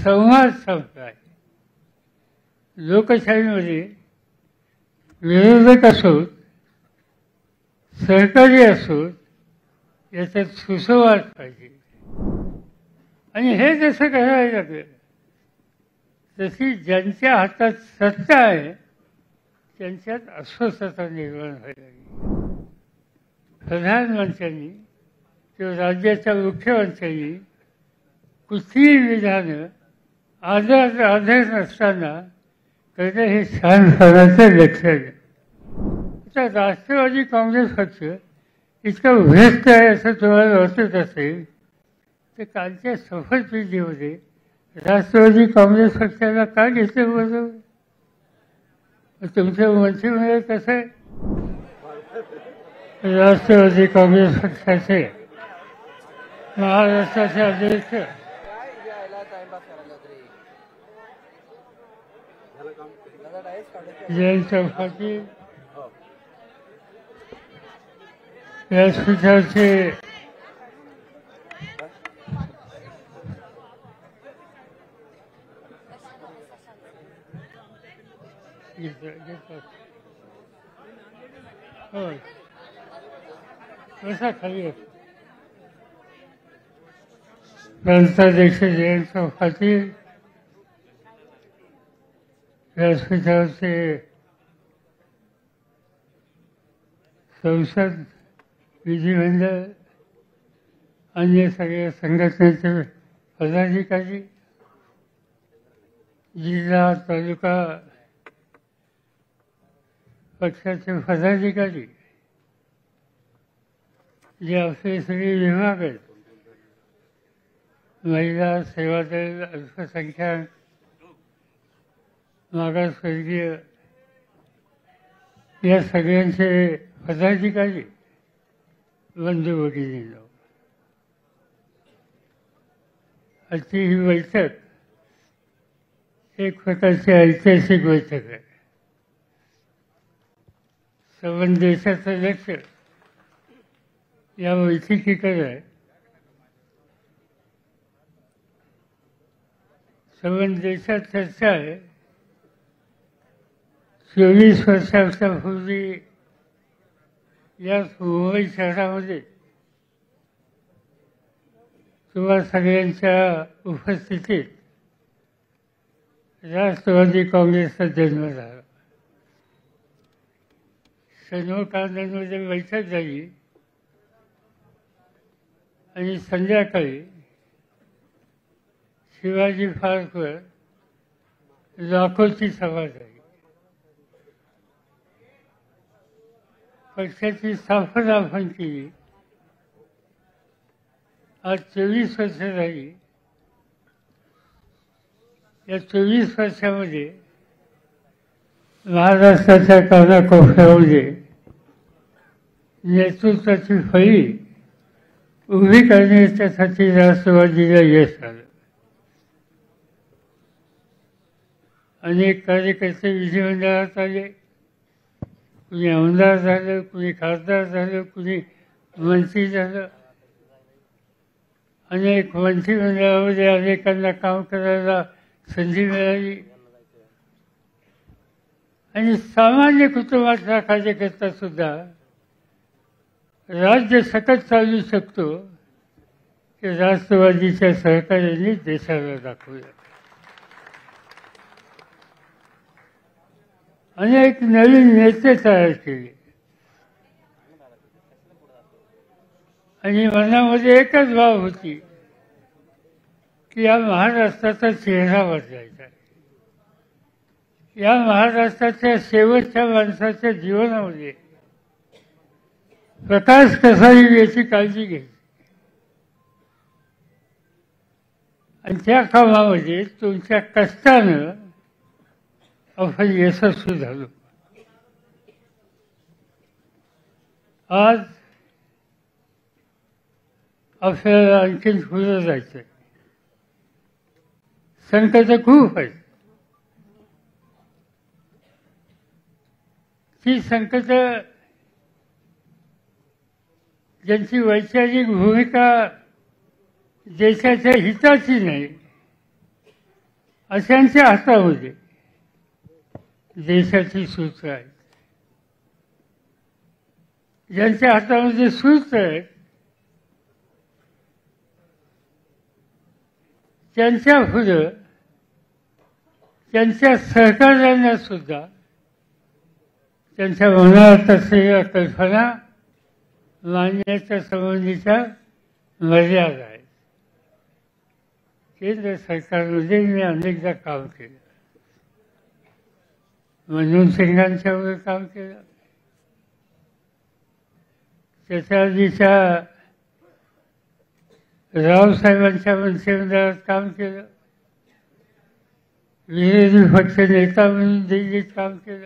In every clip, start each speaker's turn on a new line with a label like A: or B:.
A: संवाद संपला आहे. लोकशाहीमध्ये विरोधक असोत, सहकारी असोत, याच्यात सुसंवाद पाहिजे. आणि हे जसं करायला लागलं तशी ज्यांच्या हातात सत्ता आहे त्यांच्यात अस्वस्थता निर्माण व्हायला लागली. प्रधानमंत्र्यांनी किंवा राज्याच्या मुख्यमंत्र्यांनी कुठलीही विधानं आदर नसताना करणं हे शहाणपणाचं लक्षण आहे. आता राष्ट्रवादी काँग्रेस पक्ष इतका व्यस्त आहे असं तुम्हाला वाटत असेल तर कालच्या शपथविधीमध्ये राष्ट्रवादी काँग्रेस पक्षाला का घेतलं बरोबर? तुमचं मंत्रिमंडळ कसं आहे? राष्ट्रवादी काँग्रेस पक्षाचे महाराष्ट्राचे अध्यक्ष जयंत पाटील, व्यासपीठाचे कसा खाली प्रांताध्यक्ष जयंत पाटील, व्यासपीठाचे संसद, विधिमंडळ, अन्य सगळ्या संघटनेचे पदाधिकारी, जिल्हा तालुका पक्षाचे पदाधिकारी, जे आपले सगळे विभाग आहेत, महिला, सेवादल, अल्पसंख्याक, मागासवर्गीय, या सगळ्यांचे पदाधिकारी, बंधू भगिनींनो, आजची ही बैठक एक प्रकारची ऐतिहासिक बैठक आहे. संबंध देशाचं लक्ष या बैठकीकडे आहे. संबंध देशात चर्चा आहे 24 वर्षाच्या पूर्वी या मुंबई शहरामध्ये तुम्हा सगळ्यांच्या उपस्थितीत राष्ट्रवादी काँग्रेसचा जन्म झाला. सन्मुखानंदमध्ये बैठक झाली आणि संध्याकाळी शिवाजी पार्कवर लाखोची सभा झाली. पक्षाची स्थापना आपण केली. आज 24 वर्ष झाली. या 24 वर्षामध्ये महाराष्ट्राच्या कानाकोपऱ्यामध्ये नेतृत्वाची फळी उभी करण्याच्यासाठी राष्ट्रवादीला यश आलं. अनेक कार्यकर्ते विधिमंडळात आले, कुणी आमदार झालं, कुणी खासदार झालं, कुणी मंत्री झालं. अनेक मंत्रिमंडळामध्ये अनेकांना काम करायला संधी मिळाली. आणि सामान्य कुटुंबातला कार्यकर्ता सुद्धा राज्य सकट चालू शकतो की राष्ट्रवादीच्या सहकार्याने देशाला दाखवूया. अनेक नवीन नेते तयार केले आणि मनामध्ये एकच भाव होती की या महाराष्ट्राचा चेहरा बदलायचा. या महाराष्ट्राच्या शेवटच्या माणसाच्या जीवनामध्ये प्रकाश कसा येईल याची काळजी घ्यायची. आणि त्या कामामध्ये तुमच्या कष्टानं आपण यशस्वी झालो. आज आपल्याला आणखीन पुढे जायचं आहे. संकट खूप आहेत. ती संकट ज्यांची वैचारिक भूमिका देशाच्या हिताची नाही अशांच्या हातामध्ये देशाची सूत्र आहे. ज्यांच्या हातामध्ये सूत्र आहे त्यांच्या पुढं त्यांच्या सहकार्यांना सुद्धा त्यांच्या मनात असलेल्या कल्पना मांडण्याच्या संबंधीच्या मर्यादा आहेत. केंद्र सरकारमध्ये मी अनेकदा काम केलं. मनमोहन सिंगांच्यावर काम केलं, त्याच्या आधीच्या रावसाहेबांच्या मंत्रिमंडळात काम केलं, विरोधी पक्ष नेता म्हणून दिल्लीत काम केलं.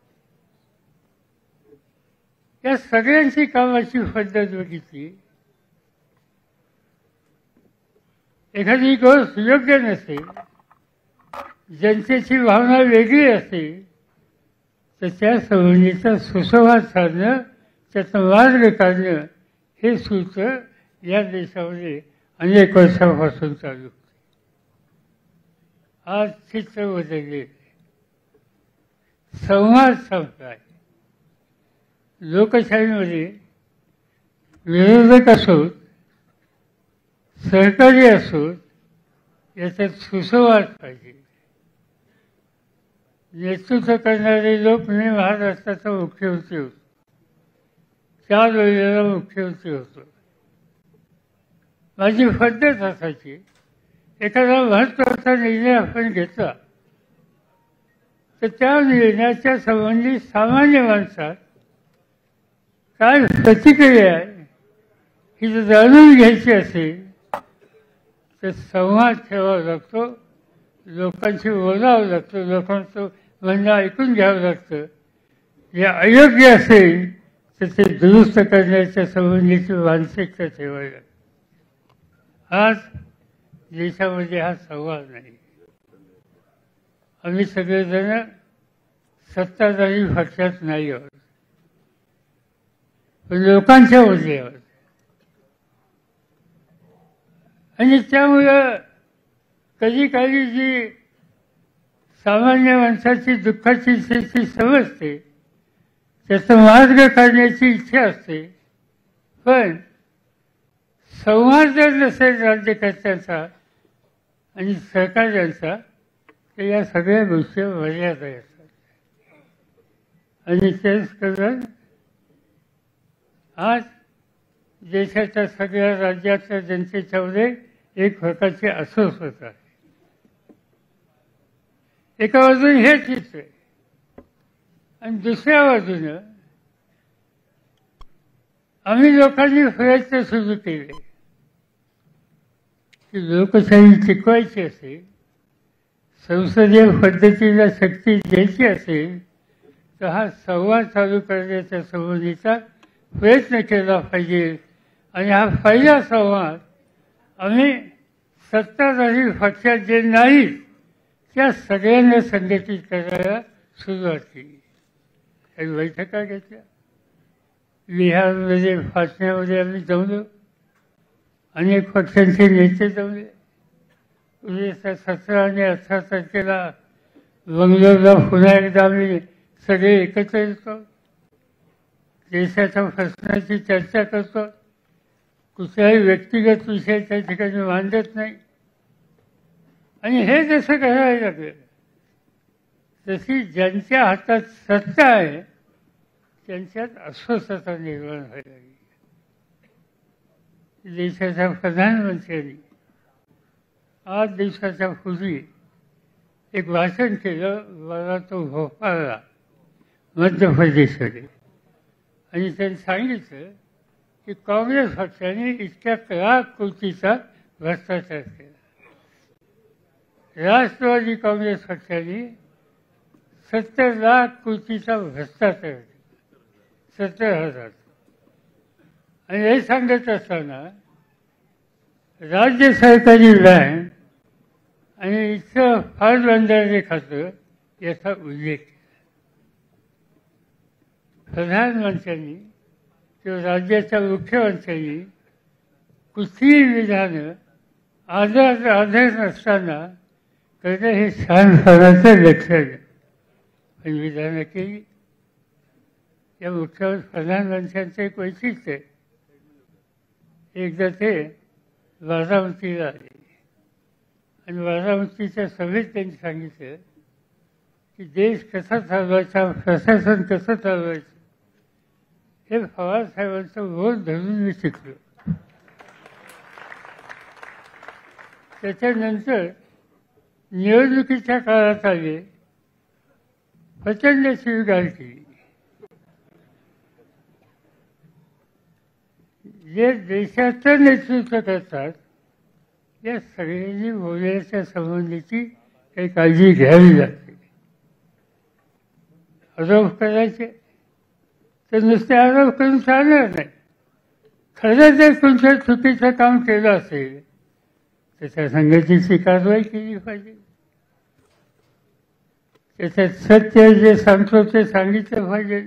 A: या सगळ्यांची कामाची पद्धत बघितली. एखादी गोष्ट योग्य नसेल, जनतेची भावना वेगळी असेल, तर त्या संबंधीचा सुसंवाद साधणं, त्याचा मार्ग काढणं हे सूत्र या देशामध्ये अनेक वर्षांपासून चालू होते. आज चित्र बदलले, संवाद संपलाय. लोकशाहीमध्ये विरोधक असोत, सहकारी असोत, याच्यात सुसंवाद पाहिजे. नेतृत्व करणारे लोक मी महाराष्ट्राचा मुख्यमंत्री होतो, 4 वेळेला मुख्यमंत्री होतो. माझी पद्धत असायची, एखादा महत्त्वाचा निर्णय आपण घेतला तर त्या निर्णयाच्या संबंधी सामान्य माणसात काय प्रतिक्रिया आहे ही जर जाणून घ्यायची असेल तर संवाद ठेवावा लागतो, लोकांशी बोलावं लागतं, लोकांचं म्हणणं ऐकून घ्यावं लागतं. जे अयोग्य असेल तर ते दुरुस्त करण्याच्या संबंधीची मानसिकता ठेवावी लागते. आज देशामध्ये हा संवाद नाही. आम्ही सगळेजण सत्ताधारी पक्षात नाही आहोत, पण लोकांच्या मध्ये आहोत. आणि त्यामुळं कधी काही जी सामान्य माणसाची दुःखाची स्थिती समजते, त्याचा मार्ग काढण्याची इच्छा असते, पण संवाद जर नसेल राज्यकर्त्यांचा आणि सहकार्यांचा तर या सगळ्या गोष्टी मर्यादा असतात. आणि तेच करून आज देशाच्या सगळ्या राज्याच्या जनतेच्यामध्ये एक प्रकारची अस्वस्थता आहे. एका बाजूने हे चित्र आहे आणि दुसऱ्या बाजूनं आम्ही लोकांनी प्रयत्न सुरू केले की लोकशाही टिकवायची असेल, संसदीय पद्धतीला शक्ती द्यायची असेल तर हा संवाद चालू करण्याच्या संबंधीचा प्रयत्न केला पाहिजे. आणि हा पहिला संवाद आम्ही सत्ताधारी पक्षात जे नाहीत त्या सगळ्यांना संघटित करायला सुरुवात केली. काही बैठका घेतल्या, बिहारमध्ये पाटण्यामध्ये आम्ही जमलो, अनेक पक्षांचे नेते जमले. 17 आणि 18 तारखेला बंगलोरला पुन्हा एकदा आम्ही सगळे एकत्र येतो, देशाच्या प्रश्नाची चर्चा करतो. कुठलाही व्यक्तिगत विषय त्या ठिकाणी मांडत नाही. आणि हे जसं करायला लागलं तशी ज्यांच्या हातात सत्ता आहे त्यांच्यात अस्वस्थता निर्माण व्हायला लागली. देशाच्या प्रधानमंत्र्यांनी 8 दिवसाच्या पूर्वी एक भाषण केलं, मला तो भोपाळला मध्य प्रदेशमध्ये. आणि त्यांनी सांगितलं की काँग्रेस पक्षाने इतक्या लाख कोटीचा भ्रष्टाचार केला. राष्ट्रवादी काँग्रेस पक्षाने 70 लाख कोटीचा भ्रष्टाचार केला, 70,000. आणि हे सांगत असताना राज्य सरकारी बँक आणि इथं फार बंधारे खातं याचा उल्लेख केला. प्रधानमंत्र्यांनी किंवा राज्याच्या मुख्यमंत्र्यांनी कुठलीही विधानं आधार नसताना तर हे शहाणपणाचं लक्षण आहे. पण विधानं केली. या मुख्यमंत्री प्रधानमंत्र्यांचं एक वैशिष्ट्य आहे. एकदा ते बारामतीला आले आणि बारामतीच्या सभेत त्यांनी सांगितलं की देश कसा चालवायचा, प्रशासन कसं चालवायचं हे पवारसाहेबांचं बोल धरून मी शिकलो. त्याच्यानंतर निवडणुकीच्या काळात आले, प्रचंड शिवीगाळ केली. जे देशाचं नेतृत्व करतात या सगळ्यांनी बोलण्याच्या संबंधीची काही काळजी घ्यावी लागते. आरोप करायचे तर नुसते आरोप करून चालणार नाही. खरं जर तुमचं चुकीचं काम केलं असेल तर त्या संघटनेची कारवाई केली पाहिजे. त्याच्यात सत्य जे सांगतो ते सांगितलं पाहिजे.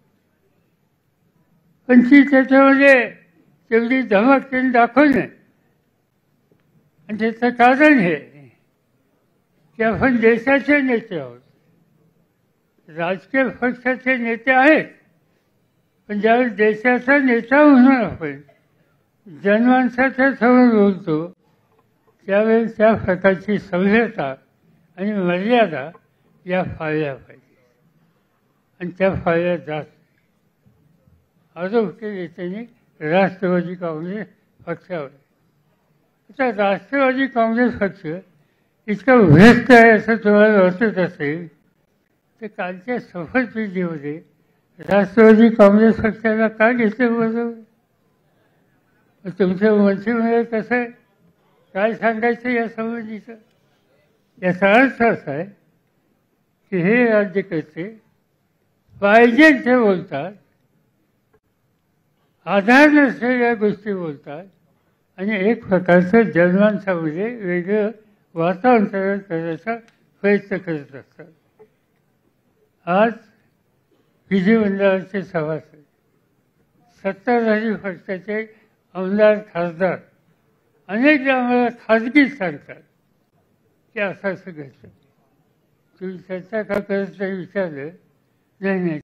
A: पण ती त्याच्यामध्ये तेवढी धमक त्यांनी दाखवली नाही. आणि त्याचं कारण हे की आपण देशाचे नेते आहोत, राजकीय पक्षाचे नेते आहेत. पण ज्यावेळेस देशाचा नेता म्हणून आपण जनमानसाच्या समोर बोलतो त्यावेळेस त्या प्रकारची सभ्यता आणि मर्यादा या पाळल्या पाहिजे. आणि त्या पाळल्या जात आरोप केले त्यांनी राष्ट्रवादी काँग्रेस पक्षावर. आता राष्ट्रवादी काँग्रेस पक्ष इतका भ्रष्ट आहे असं तुम्हाला वाटत असेल तर कालच्या शपथविधीमध्ये राष्ट्रवादी काँग्रेस पक्षाला का घेतलं बरोबर? तुमचं मंत्रिमंडळ कसं आहे, काय सांगायचं या संबंधीचं? याचा अर्थ असा आहे की हे राज्यकर्ते पाहिजे ते बोलतात, आधार नसलेल्या गोष्टी बोलतात आणि एक प्रकारचं जनमानसामध्ये वेगळं वातावरण तयार करण्याचा प्रयत्न करत असतात. आज विधिमंडळाचे सभासद, सत्ताधारी पक्षाचे आमदार खासदार अनेकदा आम्हाला खाजगीत सांगतात की असं घडतं. तुम्ही चर्चा का करत नाही विचारलं, नाही